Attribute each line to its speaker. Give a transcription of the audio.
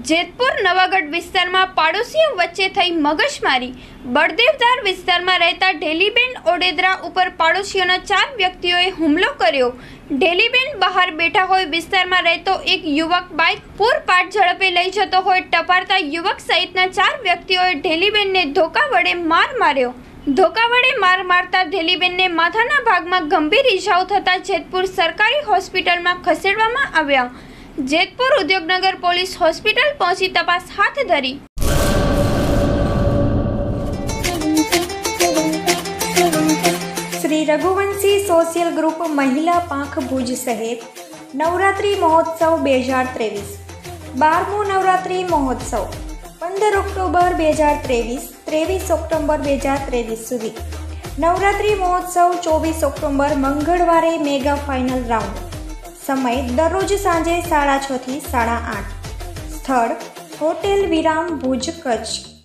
Speaker 1: જેતપુર નવાગઢ વિસ્તારમાં પાડોશીઓ વચ્ચે થઈ મગજમારી। બળદેવધાર વિસ્તારમાં રહેતા ઢેલીબેન ઓડેદરા ઉપર પાડોશીઓના 4 વ્યક્તિઓએ હુમલો કર્યો। ઢેલીબેન બહાર બેઠા હોય વિસ્તારમાં રહેતો એક યુવક બાઇક પૂરપાટ ઝડપે લઈ જતો હોય ટપારતા યુવક સહિતના 4 વ્યક્તિઓએ ઢેલીબેનને ધોકા વડે માર માર્યો। ધોકા વડે માર મારતા ઢેલીબેનને માથાના ભાગમાં ગંભીર ઈજાઓ થતા જેતપુર સરકારી હોસ્પિટલમાં ખસેડવામાં આવ્યા। જેતપુર ઉદ્યોગનગર પોલીસ હોસ્પિટલ પહોંચી તપાસ હાથ ધરી।
Speaker 2: શ્રી રઘુવંશી સોશિયલ ગ્રુપ મહિલા પાંખ ભુજ શહેર નવરાત્રિ મહોત્સવ 2023 12મો નવરાત્રિ મહોત્સવ 15 ઓક્ટોબર 2023 23 ઓક્ટોબર 2023 સુધી। નવરાત્રિ મહોત્સવ 24 ઓક્ટોબર મંગળવારે મેગા ફાઇનલ રાઉન્ડ। સમય દરરોજ સાંજે 6:30 થી 8:30। સ્થળ હોટેલ વિરામ ભુજ કચ્છ।